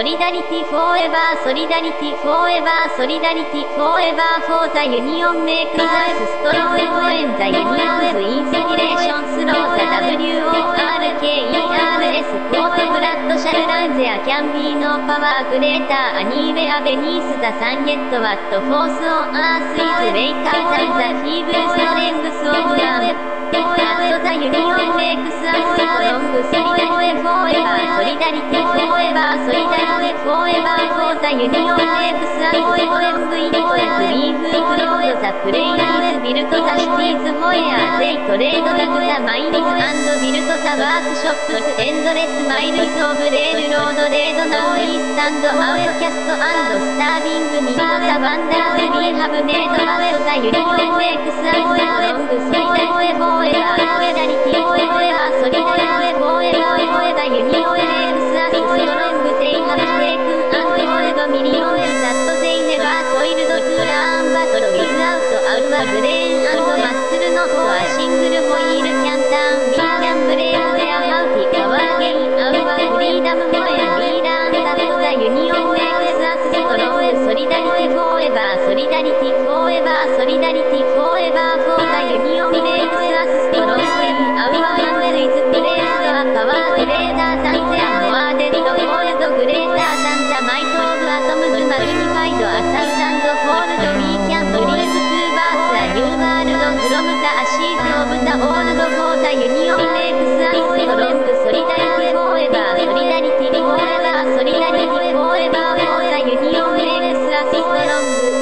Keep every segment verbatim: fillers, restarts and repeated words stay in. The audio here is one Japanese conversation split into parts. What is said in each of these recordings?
リダリティフォーエバーソリダリティフォーエバーソリダリティフォーエバーフォーザユニオンメイクザスストロングフォエンザユニオンズインスピレーションスローザ ダブリューオーアールケーイーアールエス コートブラッドシャルランゼアキャンビーノパワークレーターアニーウェアベニースザサンゲットワットフォースオンアースイズウェイカーザンザフィーブルストレングスオブガンアットザユニオンメイクスアスストロングソリダリティフォーエバーソリダリティフォーエバーソリダリティフォーエバーフォーザユニオンメイクスアスストエムブイトエフリーフークロードザプレイズビルトザシティーズホエアゼイトレードザグザマインズビルトザワークショップスエンドレスマイルズオブレールロードレードナウイースタンドアウトキャストスタービングミントザワンダーズビーハブネードマウトザユニオンメイクスアスストロングソリダリティフォーエバーソリダリティフォーエバーソリダリティフォーエバーフォーエバーユニオンメイクスアスストロングゼイハブテイクンアンドフォーエバーミリオンエザットゼイネバートイルドツーラーンバトルウィズアウトアウアブレーンアンドマッスルノットアシングルホイールキャンターンビーキャンブレークウェアマウティパワーゲインアウアフリーダムホエンビーラーンザットザユニオンメイクスアスストロングソリダリティフォーエバーソリダリティフォーエバーソリダリティフォーエバーフォーザユニオンメイクスアスストロングアウアハンズイズプレイストアパワーグレーダーサンゼアモアデッドゴールドグレーターサンザマイトオブアトムズマグニファイドアサウザンドフォールドウィーキャンブリーブツーバースアニューワールドフロムザアシーズオブザオールドフォーザユニオンメイクスアスストロングソリダリティフォーエバーソリダリティフォーエバーソリダリティフォーエバーフォーザユニオンメイクスアスストロング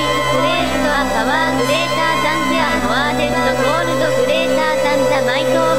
パワーグレーターサンゼアモアデッドゴールドグレーターサンザマイト